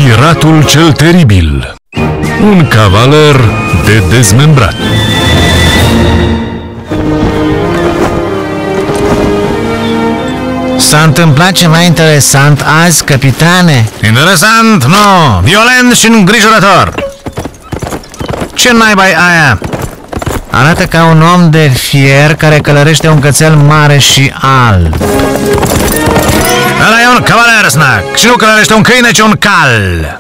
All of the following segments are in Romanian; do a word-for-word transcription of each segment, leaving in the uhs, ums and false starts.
Piratul cel teribil. Un cavaler de dezmembrat. S-a întâmplat ceva interesant azi, capitane? Interesant? Nu! Violent și îngrijorător! Ce naiba e aia? Arată ca un om de fier care călărește un cățel mare și alb. Ăla e un cavaler, Snack, și nu călărește un câine, ci un cal.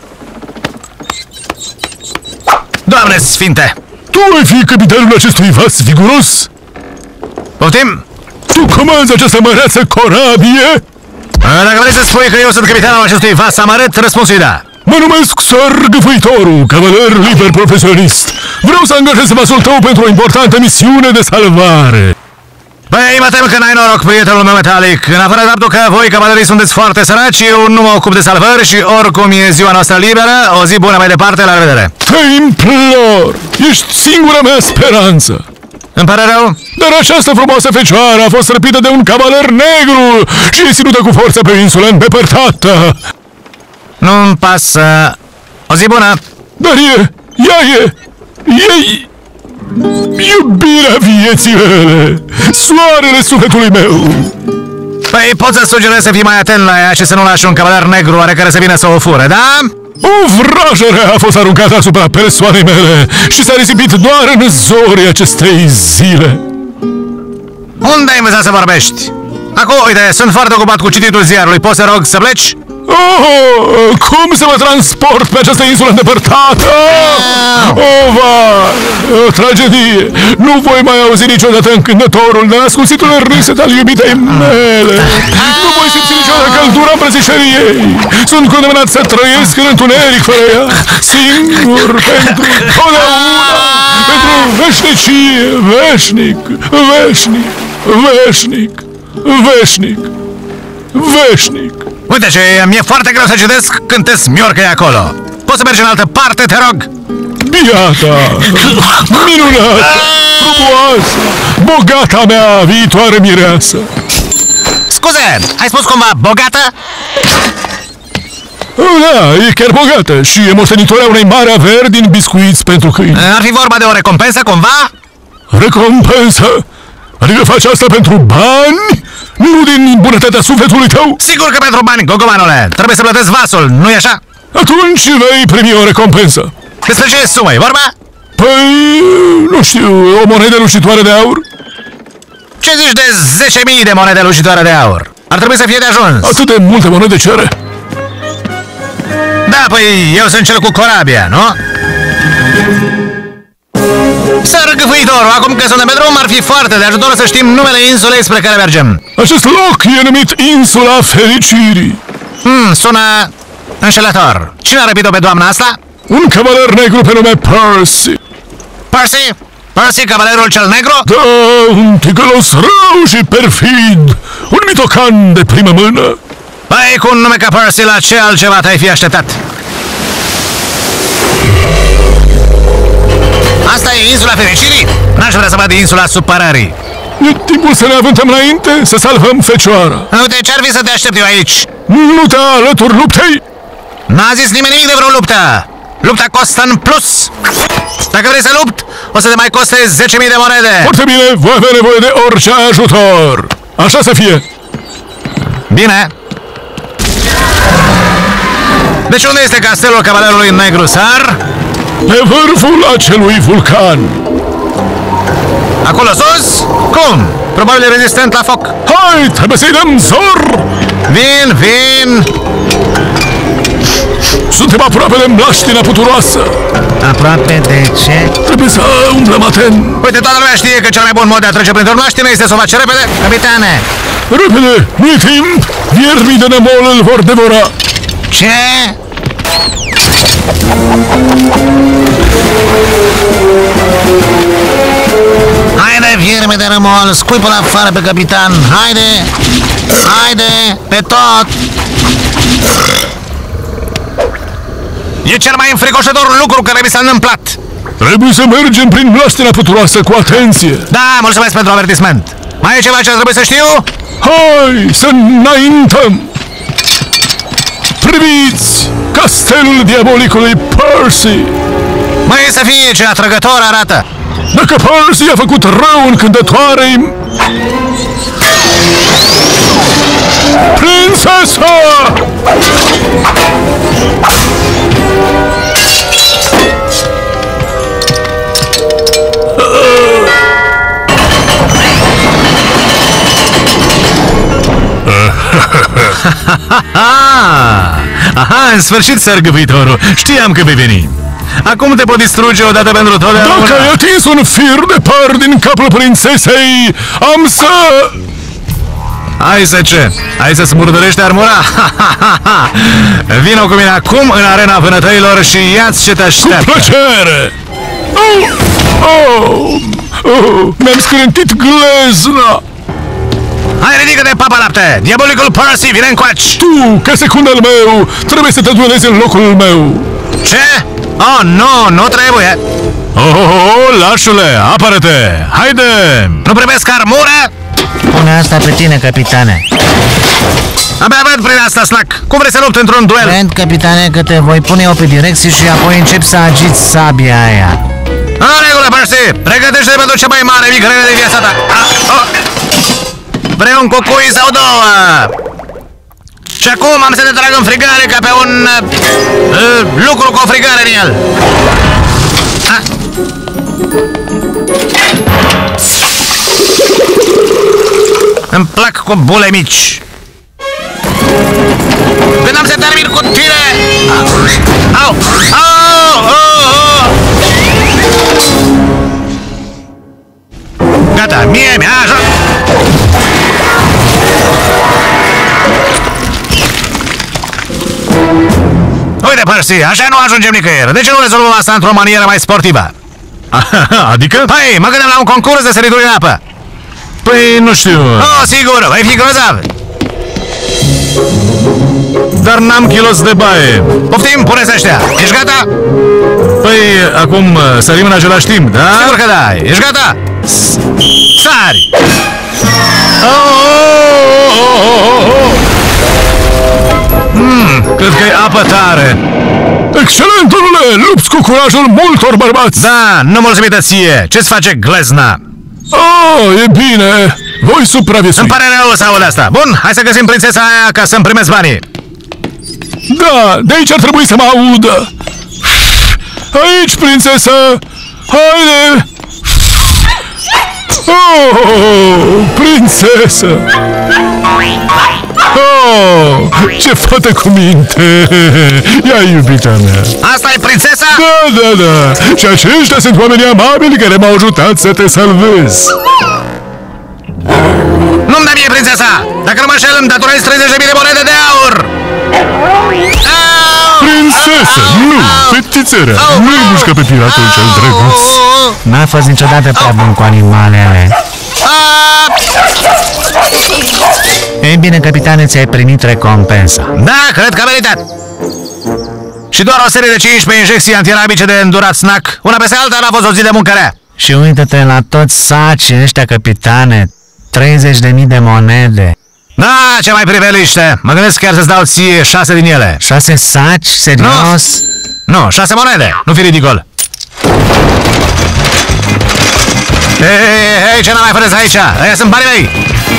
Doamne sfinte! Tu ai fi capitanul acestui vas viguros? Poftim? Tu comanzi această măreață corabie? Dacă vrei să spui că eu sunt capitanul acestui vas amărât, răspunsul e da. Mă numesc Sir Gâfâitorul, cavaler liber profesionist. Vreau să angajez vasul tău pentru o importantă misiune de salvare. Băi, mă tem că n-ai noroc, prietenul meu metalic. În afară de faptul că voi, cavalerii, sunteți foarte săraci, eu nu mă ocup de salvări și oricum e ziua noastră liberă, o zi bună mai departe, la revedere. Te implor! Ești singura mea speranță. Îmi pare rău? Dar această frumoasă fecioară a fost răpită de un cavaler negru și e ținută cu forță pe o insulă îndepărtată. Nu-mi pasă. O zi bună! Dar e, ea e, e iubirea vieții mele, soarele sufletului meu. Păi pot să sugerez să fii mai atent la ea și să nu lași un cavaler negru oarecare să vină să o fure, da? O vrajere a fost aruncată asupra persoanei mele și s-a risipit doar în zorii acestei zile. Unde ai învățat să vorbești? Acum, uite, sunt foarte ocupat cu cititul ziarului. Poți să rog să pleci? Oh, cum să mă transport pe această insulă îndepărtată? Oh, vai, o tragedie! Nu voi mai auzi niciodată încântătorul de ascuțitul râset al iubitei mele! Nu voi simți niciodată căldura îmbrățișării ei! Sunt condamnat să trăiesc în întuneric fără ea, singur, pentru totdeauna, pentru veșnicie, veșnic, veșnic, veșnic, veșnic, veșnic! Uite ce mi-e foarte greu să citesc când te smiorcă e acolo. Poți să mergi în altă parte, te rog? Biata, minunată, frumoasă, bogata mea viitoare mireasă. Scuze, ai spus cumva bogată? Oh, da, e chiar bogată și e moștenitoarea unei mari averi din biscuiți pentru câini. Ar fi vorba de o recompensă cumva? Recompensă? Adică faci asta pentru bani? Nu din bunătatea sufletului tău? Sigur că pentru bani, gogomanule. Trebuie să plătesc vasul, nu-i așa? Atunci vei primi o recompensă. Despre ce sumă e vorba? Păi, nu știu, o monedă lușitoare de aur? Ce zici de zece mii de monede lușitoare de aur? Ar trebui să fie de ajuns. Atât de multe monede cere? Da, păi eu sunt cel cu corabia, nu? Sir Gâfâitorul, acum că suntem pe drum, ar fi foarte de ajutor să știm numele insulei spre care mergem. Acest loc e numit Insula Fericirii. Hmm, sună înșelător. Cine a răpit-o pe doamna asta? Un cavaler negru pe nume Percy. Percy? Percy, cavalerul cel negru? Da, un ticălos rău și perfid. Un mitocan de primă mână. Păi, cu un nume ca Percy, la ce altceva te-ai fi așteptat? Asta e insula Fericirii? N-aș vrea să văd insula Supărării. E timpul să ne avântăm înainte, să salvăm fecioara. Uite, ce-ar fi să te aștept eu aici? Nu te alături luptei? N-a zis nimeni nimic de vreo luptă. Lupta costă în plus. Dacă vrei să lupt, o să te mai coste zece mii de monede. Foarte bine, voi avea nevoie de orice ajutor. Așa să fie. Bine. Deci unde este castelul cavalerului negru, sar? Pe vârful acelui vulcan. Acolo sus? Cum? Probabil e rezistent la foc. Hai, trebuie să-i dăm zor! Vin, vin! Suntem aproape de mlaștina puturoasă. Aproape de ce? Trebuie să umblăm atent. Uite, toată lumea știe că cel mai bun mod de a trece printr-o mlaștină este să o faci repede. Capitane! Repede, nu e timp! Viermii de nemol îl vor devora. Ce? Haide, vierme de rămol, scuipă-l afară pe capitan, haide! Haide, pe tot! E cel mai înfricoșător lucru care mi s-a întâmplat! Trebuie să mergem prin mlaștina puturoasă cu atenție. Da, mulțumesc pentru avertisment! Mai e ceva ce trebuie să știu? Hai, să înaintăm! Priviți! Castelul diabolicului Percy! Mai să fie ce atrăgător arată! Dacă Percy a făcut rău încântătoarei... Prințesa! Aha, în sfârșit, sărgăvitorul! Știam că vei veni! Acum te pot distruge odată pentru totdeauna! Dacă ai atins un fir de păr din capul prințesei, am să... Hai să ce? Hai să smurdărești armura? Vino cu mine acum în arena vânătăilor și ia-ți ce te așteaptă! Cu plăcere! Oh! Oh! Oh! Mi-am scrântit glezna! Hai, ridică-te, papa lapte! Diabolicul Percy vine încoaci! Tu, ca secundul meu, trebuie să te duelezi în locul meu! Ce? Oh, nu, nu trebuie! Oh, oh, oh, lașule, apără-te! Haide! Nu primesc armură? Pune asta pe tine, capitane. Abia văd prin asta, Snack! Cum vrei să lupți într-un duel? Cred, capitane, că te voi pune eu pe direcție și apoi încep să agiți sabia aia. În regulă, Percy! Pregătește-te pentru cea mai mare victorie de viața ta! Ah, oh. Vrei un cucui sau două? Și acum am să te trag în frigare ca pe un... Uh, lucru cu o frigare în el! Ah. Îmi plac cu bule mici! Când am să termin cu tine! Au! Au! Au! Au! Gata, mie mi-a ajuns! Uite, Percy, așa nu ajungem nicăieri. De ce nu rezolvăm asta într-o manieră mai sportivă? Adică? Păi, mă gândeam la un concurs de sărituri în apă. Păi, nu știu... Oh, sigur, vei fi grozav. Dar n-am kilos de baie. Poftim, pune-ți ăștia. Ești gata? Păi, acum sărim în același timp, da? Sigur că da. Ești gata? Sari! Hmm, cred că e apă tare. Excelent, domnule! Lupți cu curajul multor bărbați! Da, nu mulțumită ție! Ce-ți face glezna? Oh, e bine! Voi supraviețui! Îmi pare rău să aud asta! Bun, hai să găsim prințesa aia ca să-mi primesc banii! Da, de aici ar trebui să mă audă! Aici, prințesă! Haide! Oh, prințesă! Oh, ce fată cu minte! Ia, iubita mea! Asta e prințesa? Da, da, da! Și aceștia sunt oamenii amabili care m-au ajutat să te salvez! Nu-mi da mie prințesa! Dacă nu mă înșel, îmi datorezi treizeci de mii de monede de aur! Prințesă! Nu! Fetițărea! Nu-i mușcă pe piratul cel drăguț! N-a fost niciodată prea bun cu animalele. Ei bine, capitane, ți-ai primit recompensa. Da, cred că a meritat! Și doar o serie de cincisprezece injecții antirabice de îndurat Snack. Una peste alta n-a fost o zi de muncă rea. Și uită-te la toți sacii ăștia, capitane. treizeci de mii de monede. Da, ce mai priveliște! Mă gândesc chiar să-ți dau ție șase din ele. Șase saci? Serios? Nu, nu, șase monede. Nu fi ridicol. Hei, hei, hei, ce n-am mai fără aici? Aia sunt banii mei!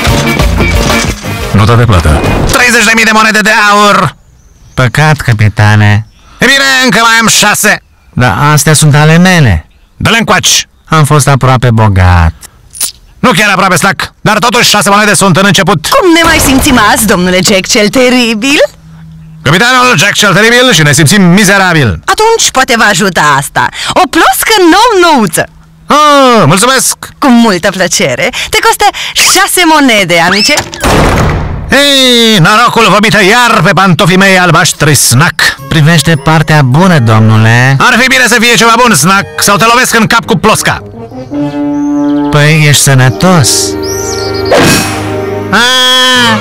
Nota de plată. treizeci de mii de monede de aur! Păcat, capitane. E bine, încă mai am șase. Dar astea sunt ale mele. Dă-le încoaci! Am fost aproape bogat. Nu chiar aproape, Snack, dar totuși șase monede sunt în început. Cum ne mai simțim azi, domnule Jack cel teribil? Capitanul Jack cel teribil și ne simțim mizerabil. Atunci poate vă ajuta asta. O ploscă nou-nouță. Oh, mulțumesc! Cu multă plăcere. Te costă șase monede, amice. Hei, norocul vomită iar pe pantofii mei albaștri, Snack. Privește partea bună, domnule. Ar fi bine să fie ceva bun, Snack, sau te lovesc în cap cu plosca. Păi, ești sănătos. Ah!